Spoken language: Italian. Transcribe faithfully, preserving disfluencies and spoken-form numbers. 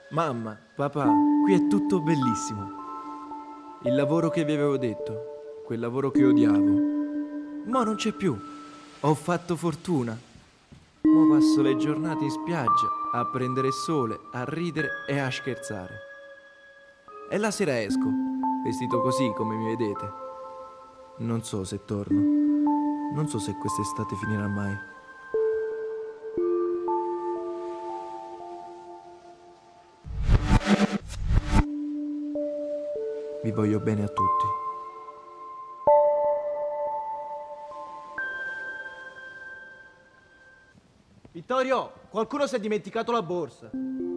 Mamma, papà, qui è tutto bellissimo. Il lavoro che vi avevo detto, quel lavoro che odiavo, ma non c'è più. Ho fatto fortuna. Mo passo le giornate in spiaggia a prendere sole, a ridere e a scherzare. E la sera esco, vestito così come mi vedete. Non so se torno. Non so se quest'estate finirà mai. Vi voglio bene a tutti. Vittorio, qualcuno si è dimenticato la borsa.